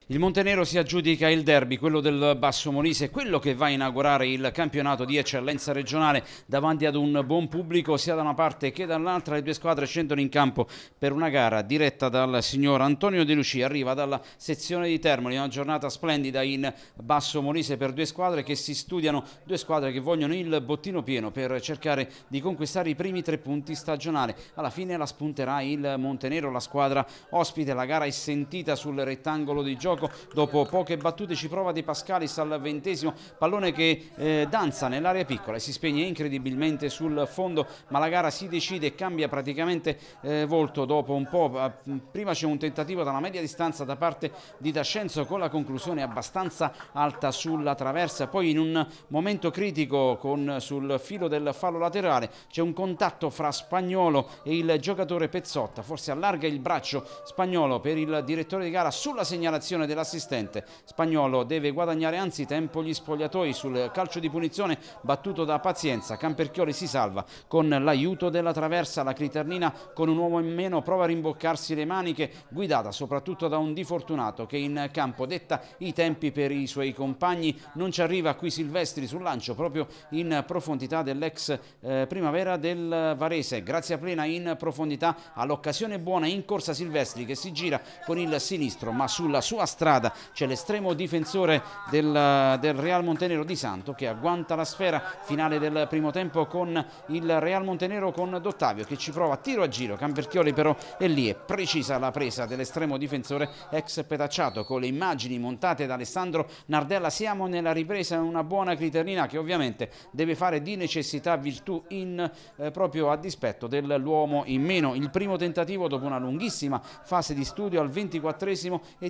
Il Montenero si aggiudica il derby, quello del Basso Molise, quello che va a inaugurare il campionato di eccellenza regionale davanti ad un buon pubblico sia da una parte che dall'altra. Le due squadre scendono in campo per una gara diretta dal signor Antonio De Lucia, arriva dalla sezione di Termoli, una giornata splendida in Basso Molise per due squadre che si studiano, due squadre che vogliono il bottino pieno per cercare di conquistare i primi 3 punti stagionali. Alla fine la spunterà il Montenero, la squadra ospite. La gara è sentita sul rettangolo di gioco. Dopo poche battute ci prova De Pascalis al 20°, pallone che danza nell'area piccola e si spegne incredibilmente sul fondo, ma la gara si decide e cambia praticamente volto dopo un po'. Prima c'è un tentativo da una media distanza da parte di D'Ascenzo con la conclusione abbastanza alta sulla traversa, poi in un momento critico sul filo del fallo laterale c'è un contatto fra Spagnolo e il giocatore Pezzotta, forse allarga il braccio Spagnolo per il direttore di gara sulla segnalazione dell'assistente. Spagnolo deve guadagnare anzi tempo gli spogliatoi sul calcio di punizione battuto da Pazienza. Camperchioli si salva con l'aiuto della traversa. La Criternina con un uomo in meno prova a rimboccarsi le maniche, guidata soprattutto da un Di Fortunato che in campo detta i tempi per i suoi compagni. Non ci arriva qui Silvestri sul lancio proprio in profondità dell'ex Primavera del Varese. Grazia Plena in profondità, all'occasione buona in corsa Silvestri che si gira con il sinistro, ma sulla sua strada c'è l'estremo difensore del Real Montenero Di Santo che agguanta la sfera. Finale del primo tempo con il Real Montenero con Dottavio che ci prova tiro a giro. Camperchioli però è lì, è precisa la presa dell'estremo difensore ex Petacciato con le immagini montate da Alessandro Nardella. Siamo nella ripresa, una buona Criternina che ovviamente deve fare di necessità virtù proprio a dispetto dell'uomo in meno. Il primo tentativo dopo una lunghissima fase di studio al 24° e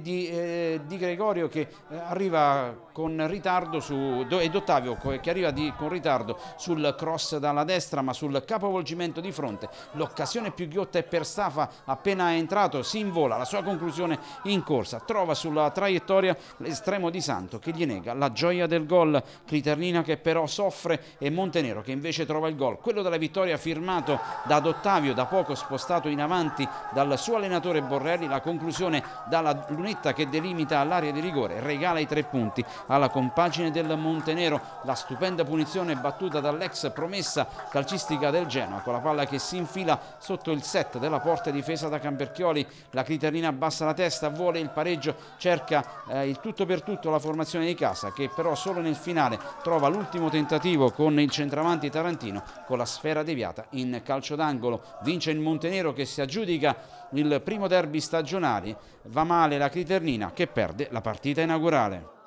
di Gregorio che arriva con ritardo e Dottavio che arriva con ritardo sul cross dalla destra, ma sul capovolgimento di fronte l'occasione più ghiotta è per Stafa. Appena è entrato si invola, la sua conclusione in corsa trova sulla traiettoria l'estremo Di Santo che gli nega la gioia del gol. Criternina che però soffre e Montenero che invece trova il gol, quello della vittoria, firmato da Dottavio, da poco spostato in avanti dal suo allenatore Borrelli. La conclusione dalla lunetta che delimita l'area di rigore regala i 3 punti alla compagine del Montenero. La stupenda punizione battuta dall'ex promessa calcistica del Genoa con la palla che si infila sotto il set della porta difesa da Camperchioli. La Criternina abbassa la testa, vuole il pareggio, cerca il tutto per tutto la formazione di casa che però solo nel finale trova l'ultimo tentativo con il centravanti tarantino con la sfera deviata in calcio d'angolo. Vince il Montenero che si aggiudica il primo derby stagionale. Va male la Criternina che perde la partita inaugurale.